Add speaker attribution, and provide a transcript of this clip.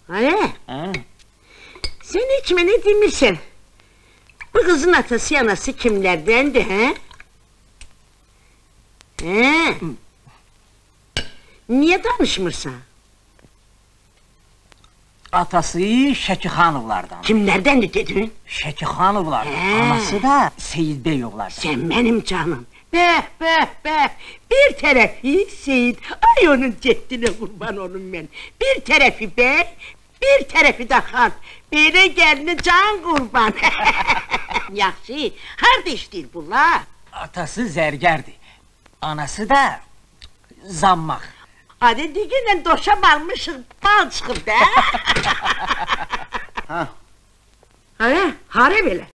Speaker 1: Hə? Sen hiç mənə demirsən. Bu kızın atası anası kimlerdendi, he? He? Niye danışmırsan?
Speaker 2: Atası Şəkixanovlardan.
Speaker 1: Kimlerdendi dedin?
Speaker 2: Şəkixanovlardan.
Speaker 1: He.
Speaker 2: Anası da Seyid Beyovlardan.
Speaker 1: Sen benim canım. Be. Bir tarafı Seyit. Ay onun ceddine kurban olun ben. Bir tarafı bey, bir tarafı da han. Böyle gelini can kurban. Yaxşı, harda işləyir bunlar?
Speaker 2: Atası zərgərdi. Anası da zammaq.
Speaker 1: Hadi diginle doşam almışık, bal çıkıp da.
Speaker 2: Ha.
Speaker 1: Hara böyle?